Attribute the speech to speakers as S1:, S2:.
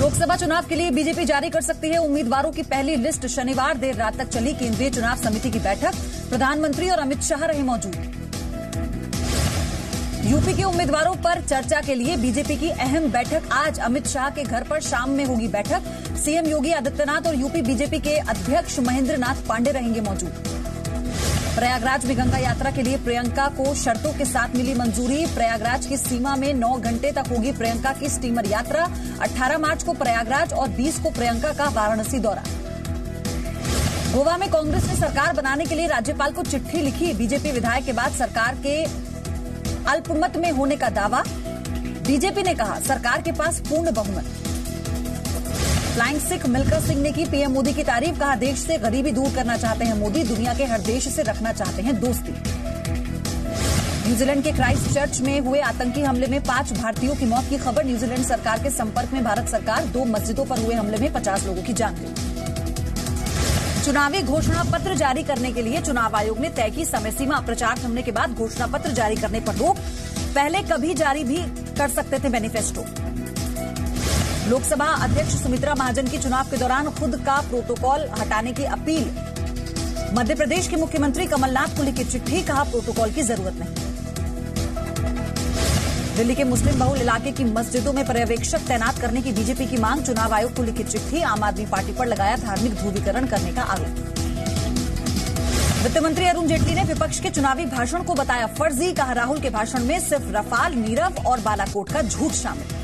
S1: लोकसभा चुनाव के लिए बीजेपी जारी कर सकती है उम्मीदवारों की पहली लिस्ट। शनिवार देर रात तक चली केंद्रीय चुनाव समिति की बैठक। प्रधानमंत्री और अमित शाह रहे मौजूद। यूपी के उम्मीदवारों पर चर्चा के लिए बीजेपी की अहम बैठक आज। अमित शाह के घर पर शाम में होगी बैठक। सीएम योगी आदित्यनाथ और यूपी बीजेपी के अध्यक्ष महेंद्र नाथ पांडेय रहेंगे मौजूद। प्रयागराज में गंगा यात्रा के लिए प्रियंका को शर्तों के साथ मिली मंजूरी। प्रयागराज की सीमा में 9 घंटे तक होगी प्रियंका की स्टीमर यात्रा। 18 मार्च को प्रयागराज और 20 को प्रियंका का वाराणसी दौरा। गोवा में कांग्रेस ने सरकार बनाने के लिए राज्यपाल को चिट्ठी लिखी। बीजेपी विधायक के बाद सरकार के अल्पमत में होने का दावा। बीजेपी ने कहा सरकार के पास पूर्ण बहुमत। फ्लाइंग सिख मिल्खा सिंह ने की पीएम मोदी की तारीफ। कहा देश से गरीबी दूर करना चाहते हैं मोदी, दुनिया के हर देश से रखना चाहते हैं दोस्ती। न्यूजीलैंड के क्राइस्ट चर्च में हुए आतंकी हमले में 5 भारतीयों की मौत की खबर। न्यूजीलैंड सरकार के संपर्क में भारत सरकार। 2 मस्जिदों पर हुए हमले में 50 लोगों की जान गई। चुनावी घोषणा पत्र जारी करने के लिए चुनाव आयोग ने तय की समय सीमा। प्रचार थमने के बाद घोषणा पत्र जारी करने पर रोक। पहले कभी जारी भी कर सकते थे मैनिफेस्टो। लोकसभा अध्यक्ष सुमित्रा महाजन की चुनाव के दौरान खुद का प्रोटोकॉल हटाने की अपील। मध्य प्रदेश के मुख्यमंत्री कमलनाथ को लिखी चिट्ठी। कहा प्रोटोकॉल की जरूरत नहीं। दिल्ली के मुस्लिम बहुल इलाके की मस्जिदों में पर्यवेक्षक तैनात करने की बीजेपी की मांग। चुनाव आयोग को लिखी चिट्ठी। आम आदमी पार्टी पर लगाया धार्मिक ध्रुवीकरण करने का आरोप। वित्त मंत्री अरुण जेटली ने विपक्ष के चुनावी भाषण को बताया फर्जी। कहा राहुल के भाषण में सिर्फ रफाल, नीरव और बालाकोट का झूठ शामिल।